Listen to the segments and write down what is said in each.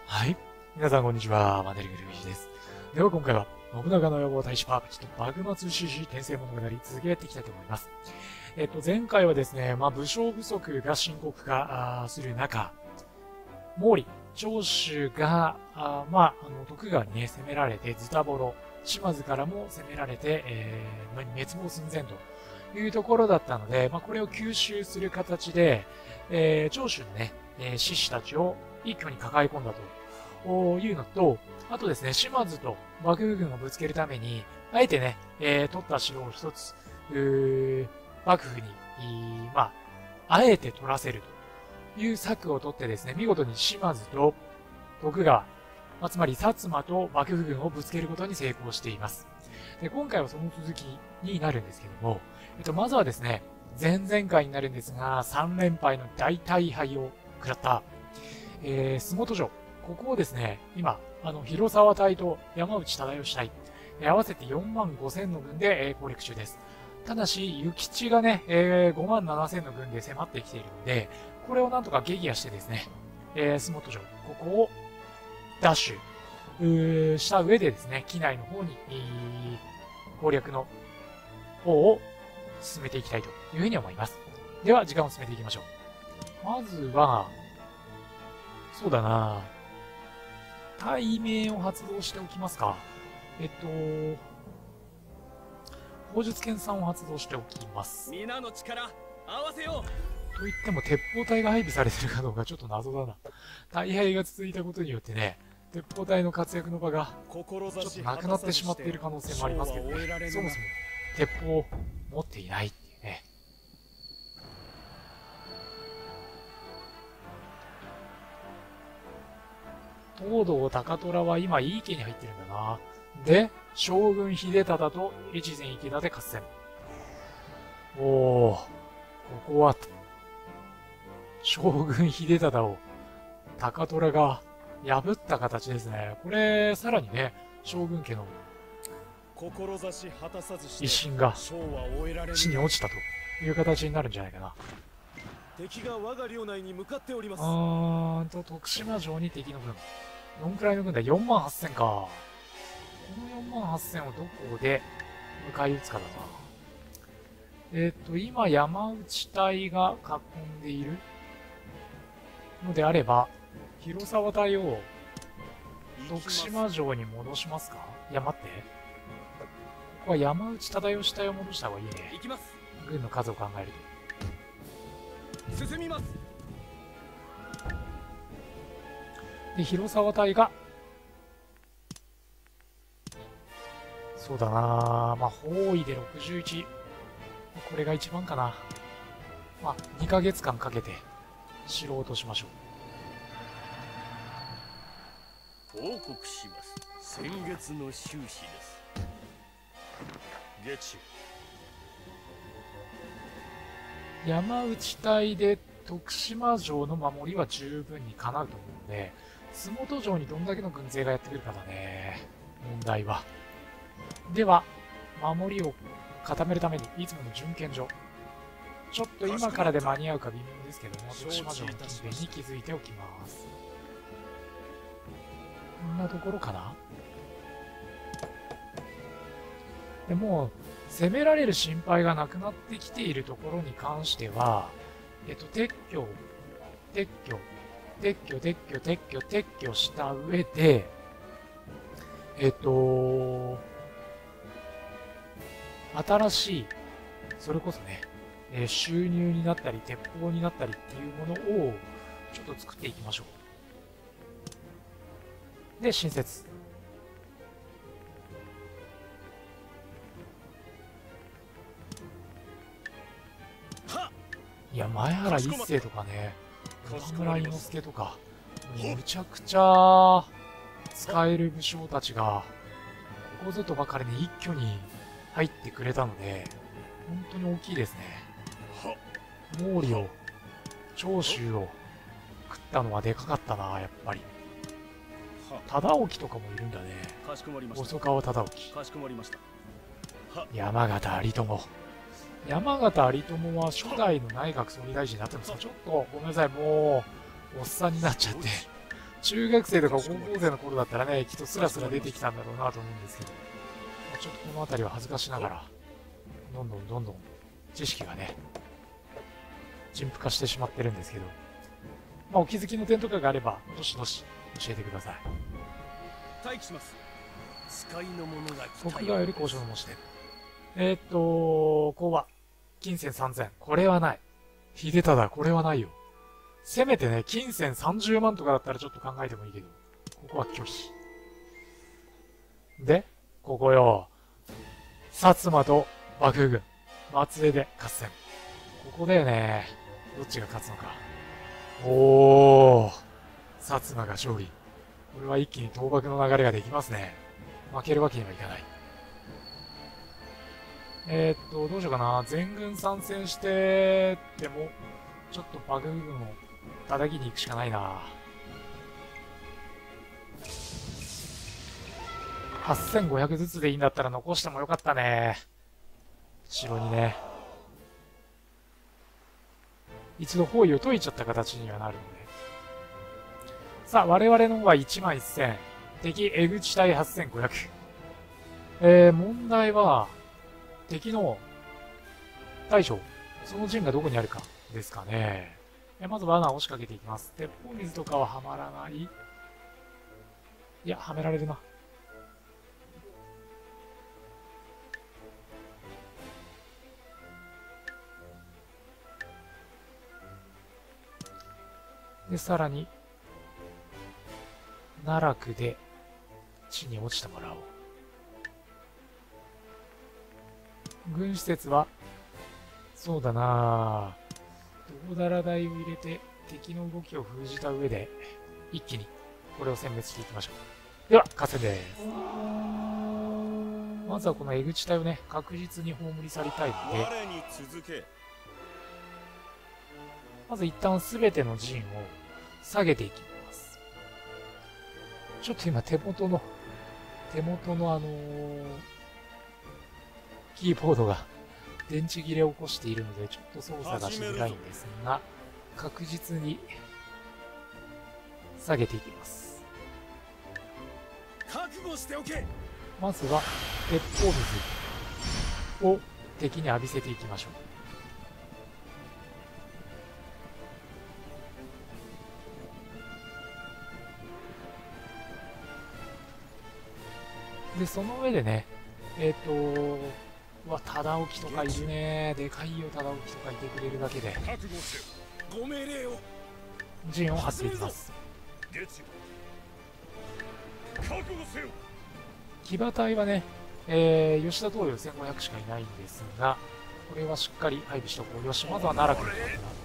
はい。皆さんこんにちは。マネルグルージです。では今回は、信長の野望大使パーチと幕末志士転生物語続けていきたいと思います。前回はですね、武将不足が深刻化する中、毛利、長州が、徳川にね、攻められて、ズタボロ、島津からも攻められて、滅亡寸前というところだったので、これを吸収する形で、長州のね、志士たちを一挙に抱え込んだというのと、あとですね、島津と幕府軍をぶつけるために、あえてね、取った城を一つ、幕府に、あえて取らせるという策を取ってですね、見事に島津と徳川、つまり薩摩と幕府軍をぶつけることに成功しています。で、今回はその続きになるんですけども、まずはですね、前々回になるんですが、3連敗の大大敗を食らった、洲本城。ここをですね、今、広沢隊と山内忠義隊、合わせて4万5千の軍で、攻略中です。ただし、諭吉がね、5万7千の軍で迫ってきているので、これをなんとか撃破してですね、洲本城、ここをダッシュした上でですね、機内の方に、攻略の方を進めていきたいというふうに思います。では、時間を進めていきましょう。まずは、そうだな、対名を発動しておきますか。砲術研鑽を発動しておきます。 皆の力合わせようと言っても、鉄砲隊が配備されてるかどうかちょっと謎だな。大敗が続いたことによってね、鉄砲隊の活躍の場がちょっとなくなってしまっている可能性もありますけどね。そもそも鉄砲を持っていないっていうね。東堂高虎は今いい家に入ってるんだな。で、将軍秀忠と越前池田で合戦。ここは、将軍秀忠を高虎が破った形ですね。これ、さらにね、将軍家の威信が地に落ちたという形になるんじゃないかな。 敵が我が領内に向かっております。 徳島城に敵の軍。どんくらいの軍だ ?4 万8千か。この4万8千をどこで迎え撃つかだな。今山内隊が囲んでいるのであれば、広沢隊を徳島城に戻しますか？いや、待って。ここは山内忠義隊を戻した方がいいね。 行きます。 軍の数を考えると。進みます。 で、広沢隊が、そうだなぁ、包囲で61。これが一番かな。2ヶ月間かけて、城を落としましょう。報告します。先月の収支です。月山内隊で徳島城の守りは十分にかなうと思うので、洲本城にどんだけの軍勢がやってくるかだね。問題は。では、守りを固めるために、いつもの準検所。ちょっと今からで間に合うか微妙ですけども、徳島城の近辺に築いておきます。こんなところかな。でも、攻められる心配がなくなってきているところに関しては、撤去した上で、新しい、それこそね、収入になったり、鉄砲になったりっていうものを、ちょっと作っていきましょう。で、新設。いや、前原一成とかね、岡村伊之助とか、むちゃくちゃ使える武将たちが、ここぞとばかりに一挙に入ってくれたので、本当に大きいですね。毛利を、長州を食ったのはでかかったな、やっぱり。忠興とかもいるんだね。細川忠興。山形有朋。山形有朋は初代の内閣総理大臣になってますか？ちょっとごめんなさい、もうおっさんになっちゃって中学生とか高校生の頃だったらね、きっとスラスラ出てきたんだろうなと思うんですけど、ちょっとこの辺りは恥ずかしながら、どんどん知識がね、陳腐化してしまってるんですけど、まあ、お気づきの点とかがあれば、どしどし教えてください。 待機します。使いの者が来た。 僕がより交渉の申し出。こうは、金銭3000。これはない。秀忠、これはないよ。せめてね、金銭30万とかだったらちょっと考えてもいいけど、ここは拒否。で、ここよ。薩摩と幕府軍、松江で合戦。ここだよね。どっちが勝つのか。おー。薩摩が勝利。これは一気に倒幕の流れができますね。負けるわけにはいかない。どうしようかな。全軍参戦してでも、ちょっと幕府軍を叩きに行くしかないな。8500ずつでいいんだったら残してもよかったね。城にね。一度包囲を解いちゃった形にはなるので。さあ、我々の方は11000。敵、江口隊8500。問題は、敵の大将、その陣がどこにあるかですかね。まず罠を仕掛けていきます。鉄砲水とかははまらない。いや、はめられるな。で、さらに、奈落で地に落ちてもらおう。軍施設は、そうだなぁ。大だら台を入れて敵の動きを封じた上で、一気にこれを殲滅していきましょう。では、合戦です。まずはこの江口隊をね、確実に葬り去りたいので、まず一旦全ての陣を下げていきます。ちょっと今手元のキーボードが電池切れを起こしているので、ちょっと操作がしづらいんですが、確実に下げていきます。 覚悟しておけ。 まずは鉄砲水を敵に浴びせていきましょう。で、その上でね、うわ、忠興とかいるね。でかいよ、忠興とかいてくれるだけで。 ご命令を。 陣を張っていきます。騎馬隊はね、吉田東洋1500しかいないんですが、これはしっかり配備しておこう。よし、まずは奈良君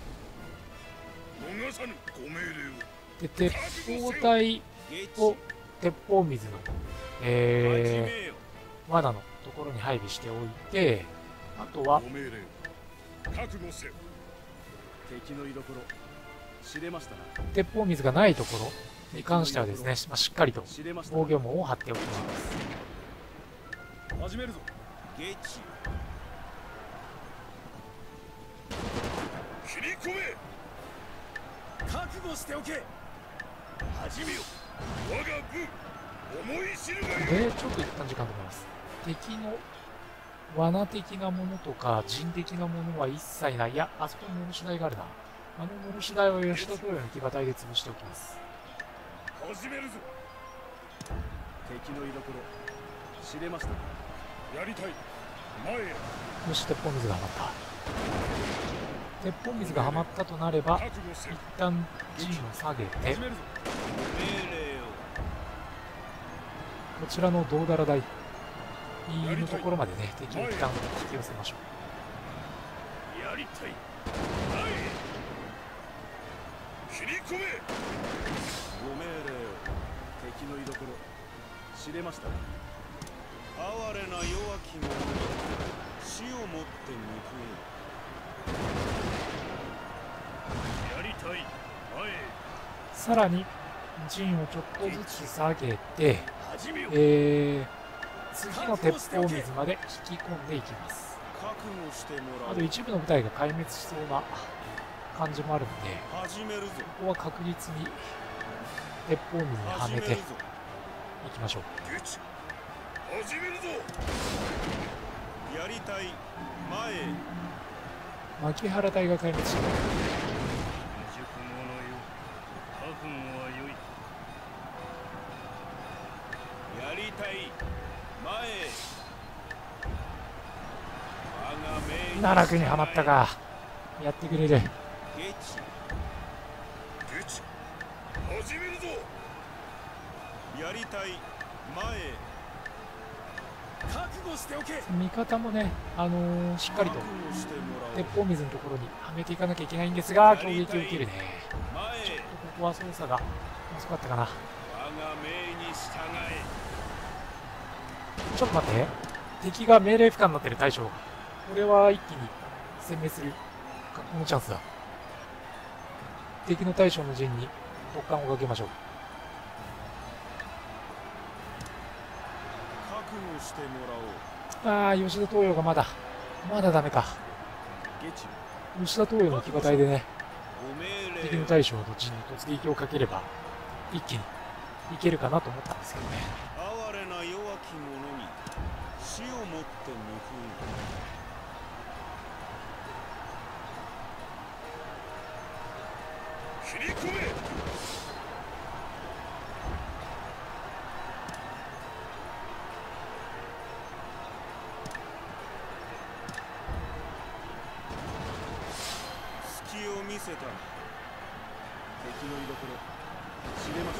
で、鉄砲隊を鉄砲水の、罠のところに配備しておいて、あとは鉄砲水がないところに関してはですね、しっかりと防御網を張っておきます。 始めるぞ。ゲッチ。切り込め。覚悟しておけ。始めよ。我が軍思い知るがよい。 で、ちょっと一旦時間止めます。敵の罠的なものとか人的なものは一切ない。いや、あそこにモルシュ台があるな。あのモルシュ台を吉田東洋の騎馬隊で潰しておきます。 始めるぞ。敵の居所知れました。やりたい。前へ。 よし、鉄砲水がはまった。鉄砲水がはまったとなれば、一旦陣を下げて、こちらの胴だら台のところまでね、敵を一旦引き寄せましょう。やりたい。切り込め。ご命令を。敵の居所知れましたね。哀れな弱き者、死をもって報え。やりたい。前へ。 さらに陣をちょっとずつ下げて、次の鉄砲水まで引き込んでいきます。あと一部の部隊が壊滅しそうな感じもあるので、ここは確実に鉄砲水にはめていきましょう。 始めるぞ。やりたい前へ。 牧原隊が壊滅した。 やりたい前へ。 奈落にはまったか。やってくれる。 始めるぞ。やりたい前へ。覚悟しておけ。 味方もね、しっかりと鉄砲水のところにはめていかなきゃいけないんですが、攻撃を受けるね。ちょっとここは操作が遅かったかな。ちょっと待って、敵が命令不可になってる大将。これは一気に殲滅する格好のチャンスだ。敵の大将の陣に突貫をかけましょう。 してもらおう。 ああ、吉田東洋がまだダメか。吉田東洋の騎馬隊でね、敵の大将の陣に突撃をかければ一気にいけるかなと思ったんですけどね。 哀れな弱き者に死をもって報い。切り込め。見せた。敵の居所知れました。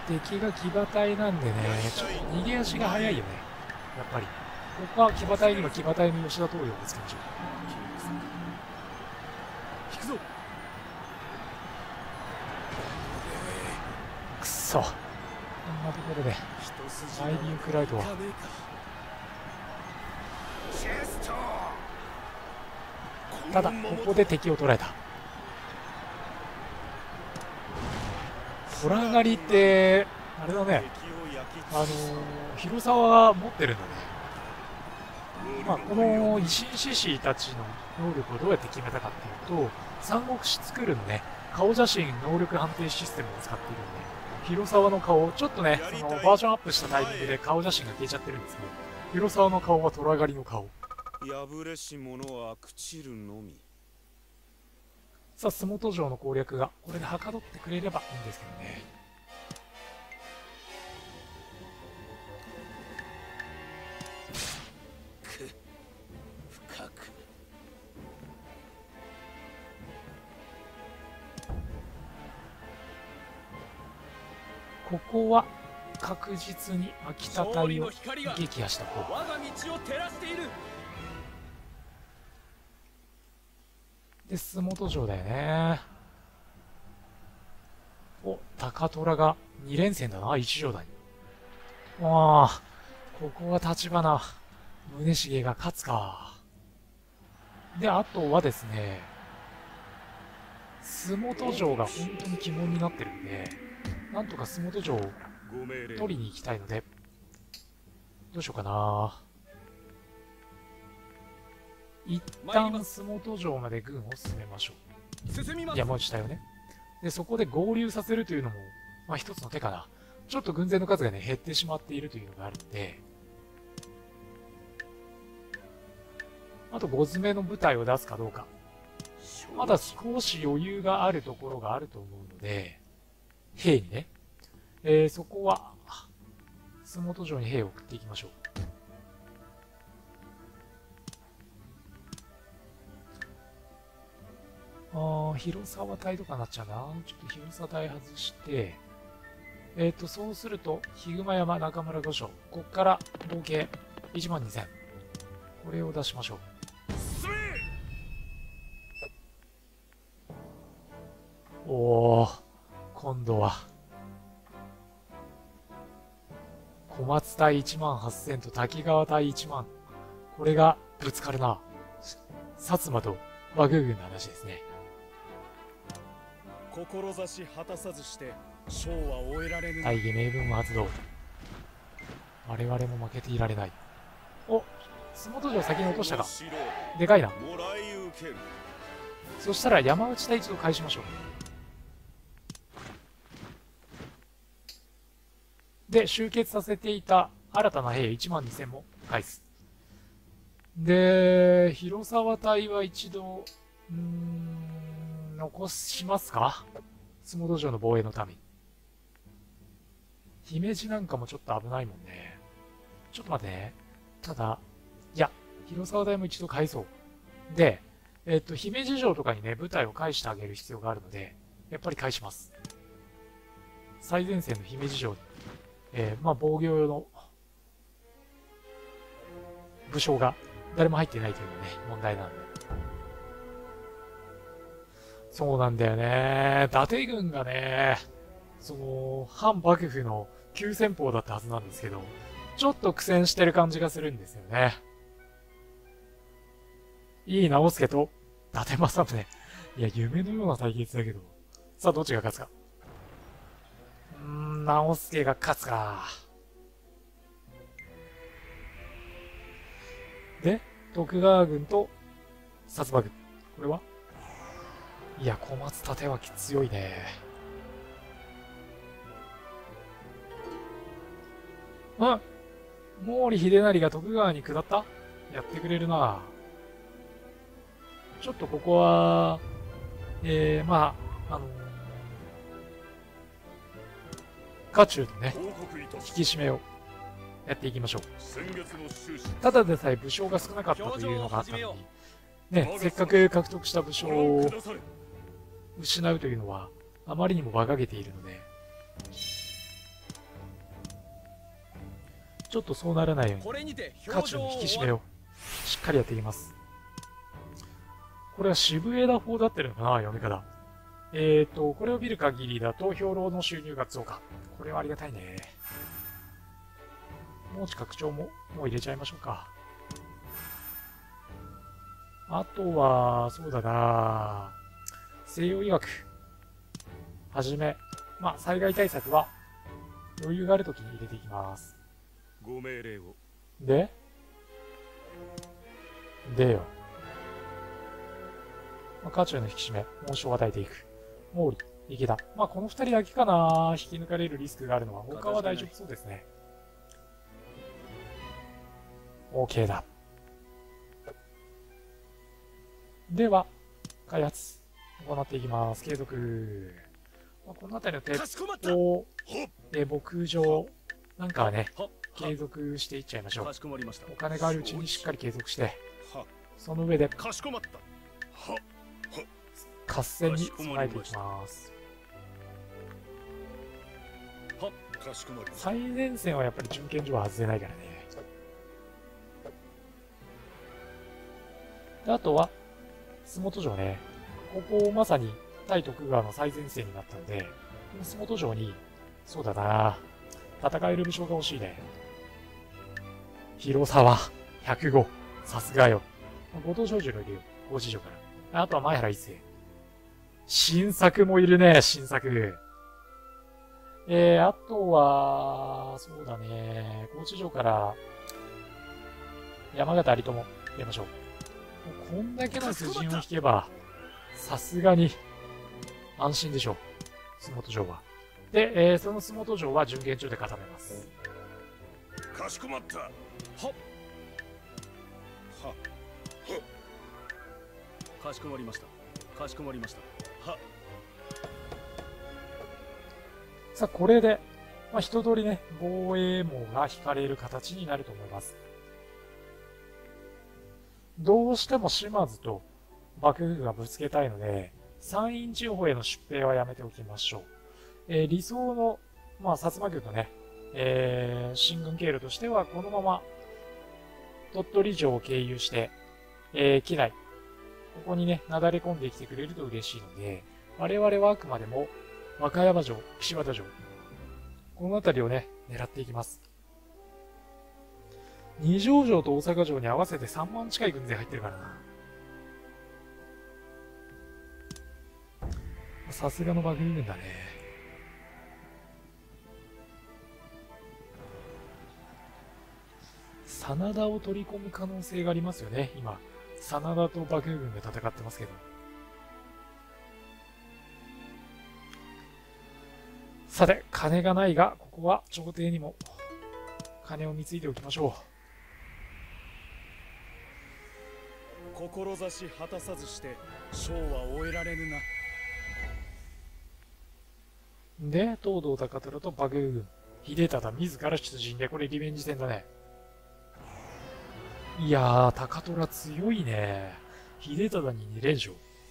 敵が騎馬隊なんでね、ちょっと逃げ足が早いよね。やっぱりここは騎馬隊には騎馬隊の吉田東洋をつけましょう。 引くぞ。 くっそ、こんなところでマイリンクライトは。ただここで敵を捉えた。虎狩りってあれだね、広沢が持ってるんだね。まあこの維新志士たちの能力をどうやって決めたかっていうと、三国志作るのね、顔写真能力判定システムを使っているので、広沢の顔、ちょっとね、そのバージョンアップしたタイミングで顔写真が消えちゃってるんですけど、広沢の顔は虎狩りの顔。 破れし者は朽ちるのみ。 さあ、洲本城の攻略がこれではかどってくれればいいんですけどね。 深く。 ここは確実に秋田隊を撃破した方。 我が道を照らしている。 で、洲本城だよね。お、高虎が2連戦だな、一条だに。ああ、ここは立花、宗重が勝つか。で、あとはですね、洲本城が本当に鬼門になってるんで、なんとか洲本城を取りに行きたいので、どうしようかな。一旦洲本城まで軍を進めましょう。山内隊をね。で、そこで合流させるというのも、まあ一つの手かな。ちょっと軍勢の数がね、減ってしまっているというのがあるので、あと5詰めの部隊を出すかどうか。まだ少し余裕があるところがあると思うので、兵にね、そこは、洲本城に兵を送っていきましょう。広沢隊とかなっちゃうな。ちょっと広沢隊外して、そうすると、日熊山、中村御所、こっから合計12000。これを出しましょう。おー、今度は、小松隊18000と滝川隊1万。これがぶつかるな。薩摩と和宮軍の話ですね。 志果たさずして将は終えられぬ。 大義名分発動。我々も負けていられない。お、洲本城先に落としたか。でかいな。そしたら山内隊一度返しましょう。 で、集結させていた新たな兵1万2000も返す。で、広沢隊は一度、残しますか？相撲道場の防衛のために。姫路なんかもちょっと危ないもんね。ちょっと待ってね。ただ、いや、広沢隊も一度返そう。で、姫路城とかにね、部隊を返してあげる必要があるので、やっぱり返します。最前線の姫路城に、まあ、防御用の武将が誰も入っていないというのね、問題なんで。そうなんだよね。伊達軍がね、反幕府の急先鋒だったはずなんですけど、ちょっと苦戦してる感じがするんですよね。井伊直弼と伊達政宗。いや、夢のような対決だけど。さあ、どっちが勝つか。直弼が勝つか。で、徳川軍と薩摩軍。これはいや、小松立脇強いね。毛利秀成が徳川に下った？やってくれるな。ちょっとここは、まあ、家中のね、引き締めをやっていきましょう。ただでさえ武将が少なかったというのがあったのに、ね、せっかく獲得した武将を失うというのは、あまりにも馬鹿げているので、ちょっとそうならないように、家中の引き締めをしっかりやっていきます。これは渋枝法だってるのかな、読み方。これを見る限りだと、兵糧の収入が増加。これはありがたいね。農地拡張も入れちゃいましょうか。あとは、そうだな、西洋医学。はじめ、まあ、災害対策は余裕があるときに入れていきます。 ご命令を。 でよ。まあ、家中の引き締め、紋章を与えていく。毛利、池田。まあ、この二人だけかな。引き抜かれるリスクがあるのは、他は大丈夫そうですね。OK だ。では、開発、行っていきます。継続。まあ、この辺りの鉄砲、牧場なんかはね、継続していっちゃいましょう。お金があるうちにしっかり継続して、その上で、合戦に備えていきます。最前線はやっぱり準検所は外せないからね。であとは、洲本城ね。ここまさに対徳川の最前線になったので、この洲本城に、そうだな、戦える武将が欲しいね。広沢、105。さすがよ。後藤庄司のいるよ。高知城から。あとは前原一世。新作もいるね、新作。あとは、そうだね、高知城から山形有朋入れましょう。こんだけの数人を引けば、さすがに安心でしょう。洲本城は。で、その洲本城は準検所で固めます。 かしこまった。はっ。はっ。かしこまりました。かしこまりました。はっ。 さあ、これで、まあ、一通りね、防衛網が引かれる形になると思います。どうしても島津と幕府がぶつけたいので、山陰地方への出兵はやめておきましょう。理想の、まあ、薩摩軍のね、進軍経路としては、このまま、鳥取城を経由して、機内、ここにね、なだれ込んできてくれると嬉しいので、我々はあくまでも、和歌山城、岸和田城、この辺りをね、狙っていきます。二条城と大阪城に合わせて3万近い軍勢入ってるからな。さすがの幕府軍だね。真田を取り込む可能性がありますよね、今。真田と幕府軍が戦ってますけど。 さて、金がないが、ここは朝廷にも金を貢いでおきましょ志果たさずして将は終えられぬな。 う。で、東堂高虎と幕府軍、秀忠自ら出陣で、これリベンジ戦だね。いやー、高虎強いね。秀忠に2連勝。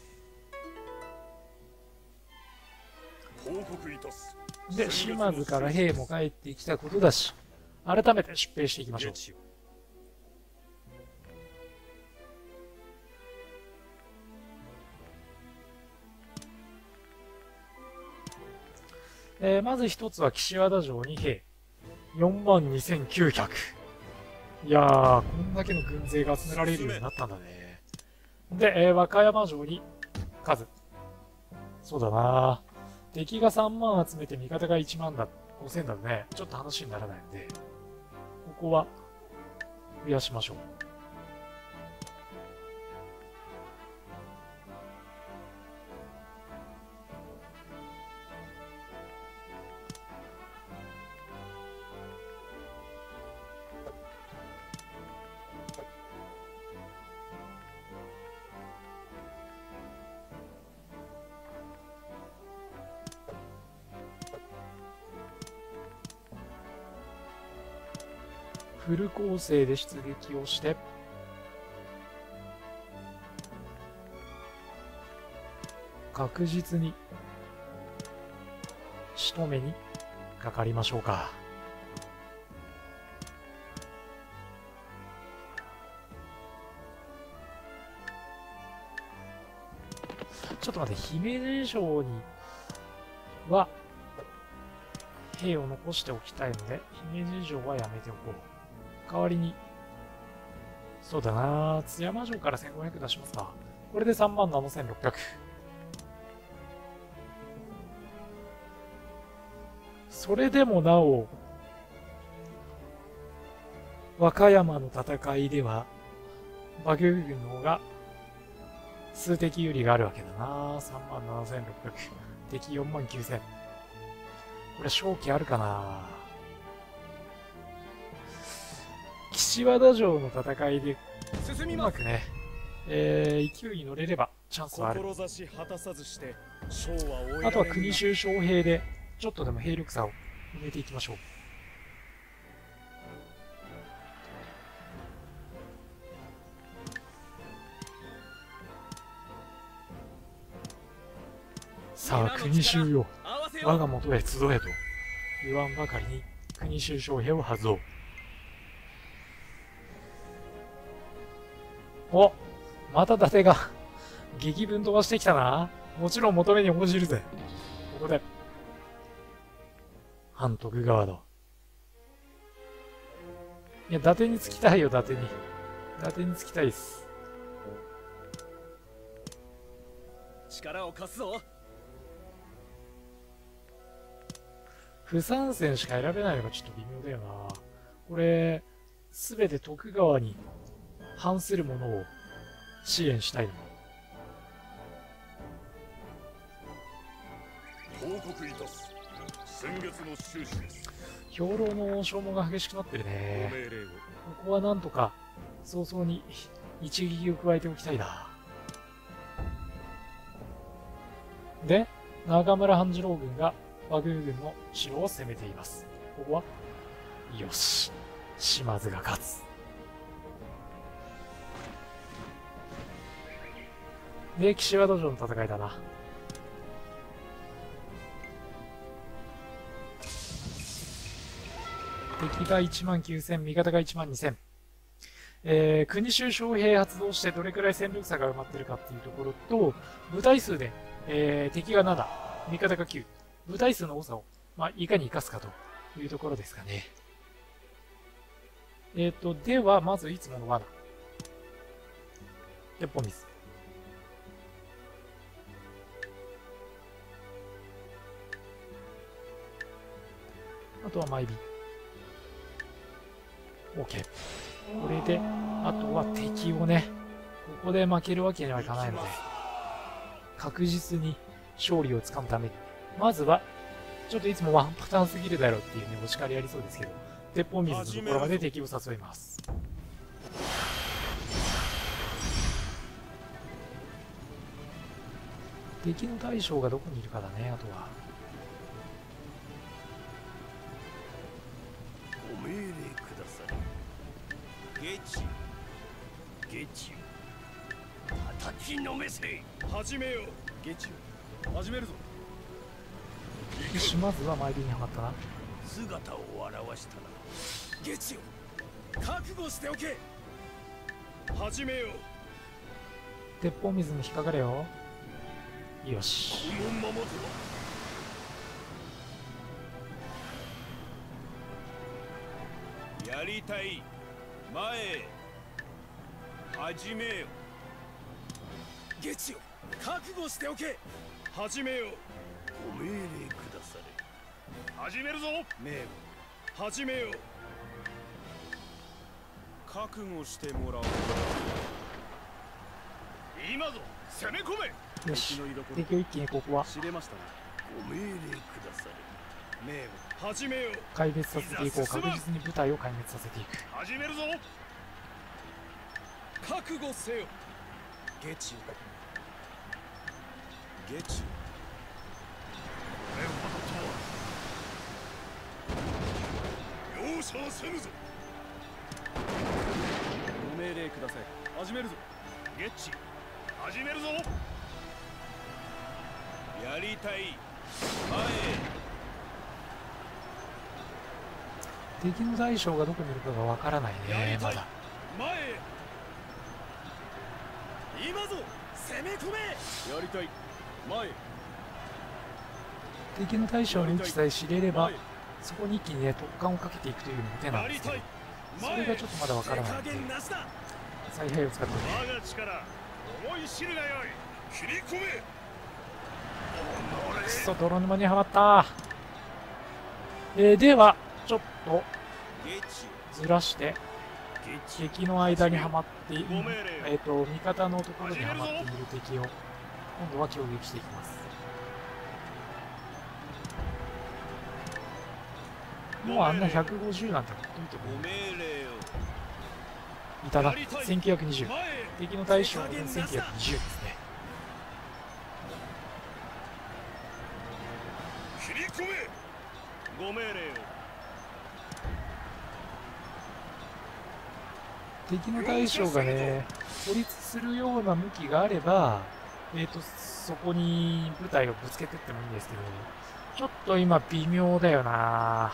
報告いたす。 で、島津から兵も帰ってきたことだし、改めて出兵していきましょう。まず一つは岸和田城に兵。42,900。いやー、こんだけの軍勢が集められるようになったんだね。で、和歌山城に数。そうだな。敵が3万集めて味方が1万だ、5,000だとね、ちょっと話にならないので、ここは増やしましょう。フル構成で出撃をして、確実に仕留めにかかりましょうか。ちょっと待って、姫路城には兵を残しておきたいので、姫路城はやめておこう。代わりに、そうだな、津山城から1500出しますか。これで37,600。それでもなお、和歌山の戦いでは、幕府軍の方が数的有利があるわけだな。37,600。敵49,000。これ勝機あるかな。岸和田城の戦いでうまくね、勢いに乗れればチャンスはある。あとは国衆将兵でちょっとでも兵力差を埋めていきましょう。さあ国衆よ、我が元へ集えと言わんばかりに国衆将兵を発動。お、また伊達が激分飛ばしてきたな。もちろん求めに応じるぜ。ここで反徳川の、いや伊達につきたいよ。伊達につきたいです。 力を貸すぞ。 不参戦しか選べないのがちょっと微妙だよな。これすべて徳川に反するものを支援したいの。 報告いたす。先月の収支です。 兵糧の消耗が激しくなってるね。 ご命令を。 ここはなんとか早々に一撃を加えておきたいな。で、中村半次郎軍が幕府軍の城を攻めています。ここはよし、島津が勝つ。で、岸和田城の戦いだな。敵が19,000、味方が12,000。国衆将兵発動してどれくらい戦力差が埋まってるかっていうところと、部隊数で、敵が7、味方が9。部隊数の多さを、いかに活かすかというところですかね。では、まずいつもの罠。鉄砲水。あとは前火。OK。これで、あとは敵をね、ここで負けるわけにはいかないので、確実に勝利をつかむために、まずはちょっといつもワンパターンすぎるだろうっていうね、お叱りありそうですけど、鉄砲水のところまで敵を誘います。敵の大将がどこにいるかだね、あとは。 ご命令ください。ゲチゲチ叩きのめせ。始めよう。ゲチ始めるぞ。 よし、まずは参りにはまったな。 姿を現したな。ゲチよ、覚悟しておけ。始めよう。 鉄砲水に引っかかれよ。よし。 このままでは。やりたい。前へ。始めよ。ゲチよ、覚悟しておけ。始めよ。ご命令くだされ。始めるぞ。命を始めよ。覚悟してもらおう。今ぞ攻め込め。 よし、敵を一気にここは知れましたね。ご命令くだされ。命を始めよ。 壊滅させていこう。確実に部隊を壊滅させていく。 始めるぞ。覚悟せよ。ゲチゲチ。容赦はせぬぞ。ご命令ください。始めるぞ。ゲッチ始めるぞ。やりたい。前へ。 敵の大将がどこにいるかがわからないね、まだ。 前へ。今ぞ攻め込め。やりたい。前へ。 敵の大将の位置さえ知れれば、そこに一気にね、突貫をかけていくというのも手なんですけど、それがちょっとまだわからないので、采配を使ってね。 我が力、思い知るがよい。切り込め。 くそ、泥沼にはまった。では、ちょっとずらして、敵の間にはまっている、味方のところにはまっている敵を、今度は攻撃していきます。もうあんな150なんてほっといてもいたな。1920。敵の大将の1920ですね。 切り込め。ご命令を。 敵の大将がね、孤立するような向きがあれば、そこに部隊をぶつけてってもいいんですけど、ちょっと今微妙だよな。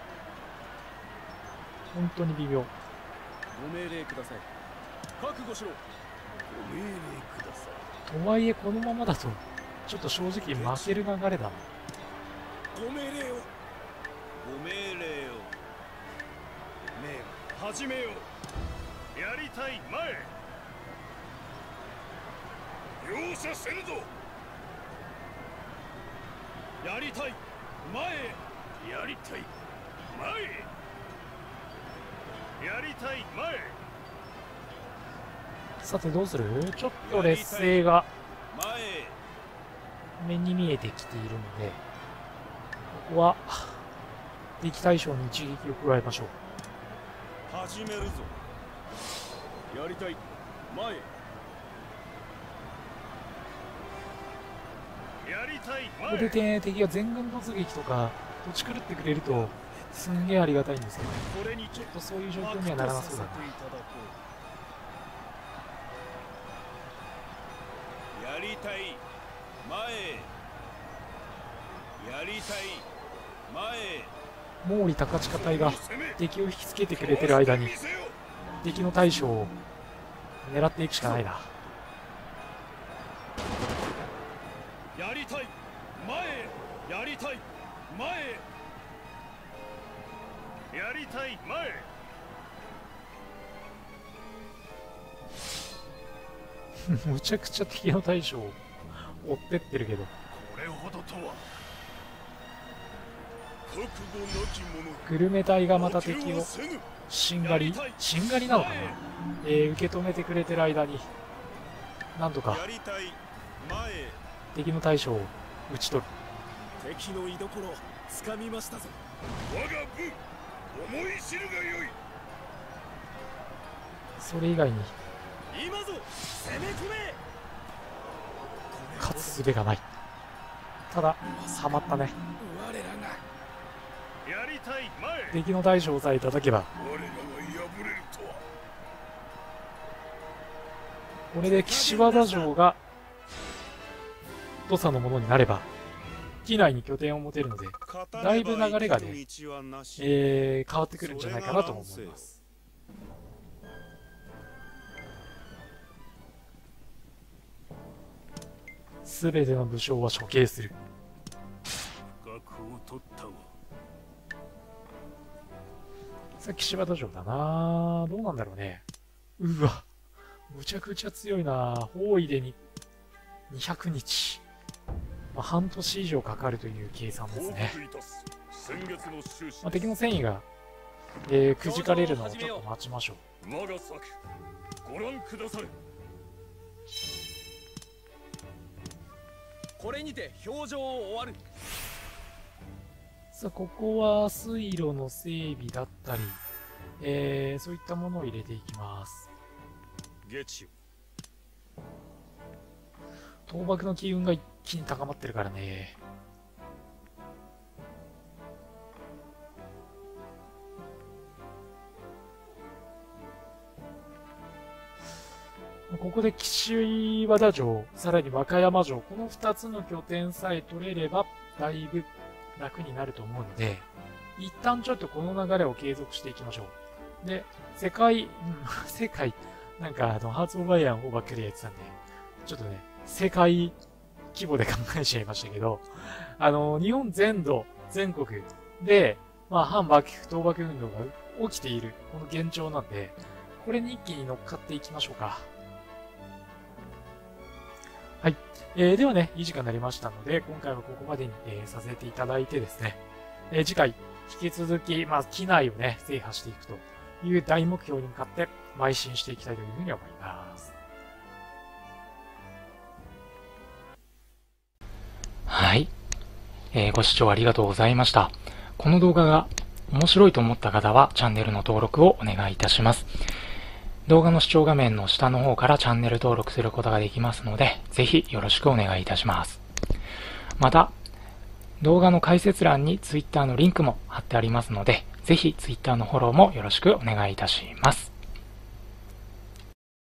本当に微妙。 ご命令ください。覚悟しろ。ご命令ください。 とはいえこのままだとちょっと正直負ける流れだな。 ご命令を。ご命令を。命を始めよう。やりたい。前。容赦せぬぞ。やりたい。前。やりたい。前。やりたい。前。 さてどうする？ちょっと劣勢が目に見えてきているので、ここは敵対象に一撃を加えましょう。 始めるぞ。やりたい。前。やりたい。 ここで敵が全軍突撃とか土地狂ってくれるとすんげえありがたいんですけど、ちょっとそういう状況にはならなそうだな。 やりたい。前。やりたい。前。 毛利高近隊が敵を引きつけてくれてる間に敵の大将を狙っていくしかないな。 やりたい。前。やりたい。前。やりたい。前。 むちゃくちゃ敵の大将を追ってってるけど、 これほどとは。覚悟なき者。 グルメ隊がまた敵をしんがりなのかな、受け止めてくれてる間になんとか敵の大将を討ち取る。 敵の居所つかみましたぞ。我が部思い知るがよい。 それ以外に今ぞ攻め込め。 勝つ術がない。ただハマったね。 我らがやりたい前。 敵の大将をさえいただけば、 我らが敗れるとは。 これで岸和田城が土佐のものになれば機内に拠点を持てるので、だいぶ流れがね、変わってくるんじゃないかなと思います。すべての武将は処刑する。さっき岸和田城だな。どうなんだろうね。うわ、むちゃくちゃ強いな。包囲でに200日。まあ、半年以上かかるという計算ですね。まあ、敵の戦意が、くじかれるのをちょっと待ちましょう。 我が策ご覧ください。これにて表情を終わる。 さあ、ここは水路の整備だったり、そういったものを入れていきます。倒幕の機運が一気に高まってるからね。ここで岸和田城、さらに和歌山城、この2つの拠点さえ取れればだいぶ楽になると思うので、一旦ちょっとこの流れを継続していきましょう。で、世界、なんかハーツ・オブ・アイアンをばっかりやってたんで、ちょっとね、世界規模で考えちゃいましたけど、日本全土、全国で、まあ、反幕府、倒幕運動が起きている、この現状なんで、これに一気に乗っかっていきましょうか。はい。ではね、いい時間になりましたので、今回はここまでに、させていただいてですね、次回、引き続き、まあ、機内をね、制覇していくという大目標に向かって邁進していきたいというふうに思います。はい。ご視聴ありがとうございました。この動画が面白いと思った方は、チャンネルの登録をお願いいたします。動画の視聴画面の下の方からチャンネル登録することができますので、ぜひよろしくお願いいたします。また、動画の解説欄に Twitter のリンクも貼ってありますので、ぜひ Twitter のフォローもよろしくお願いいたします。